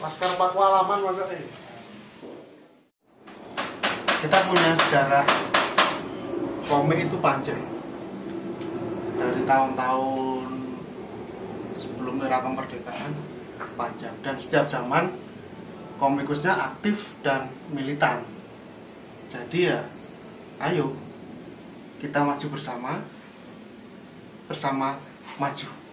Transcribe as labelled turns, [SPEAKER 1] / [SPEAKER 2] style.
[SPEAKER 1] Masker paku halaman maksudnya. Kita punya sejarah komik itu panjang. Dari tahun-tahun sebelum era kemerdekaan panjang, dan setiap zaman komikusnya aktif dan militan. Jadi ya, ayo kita maju bersama maju.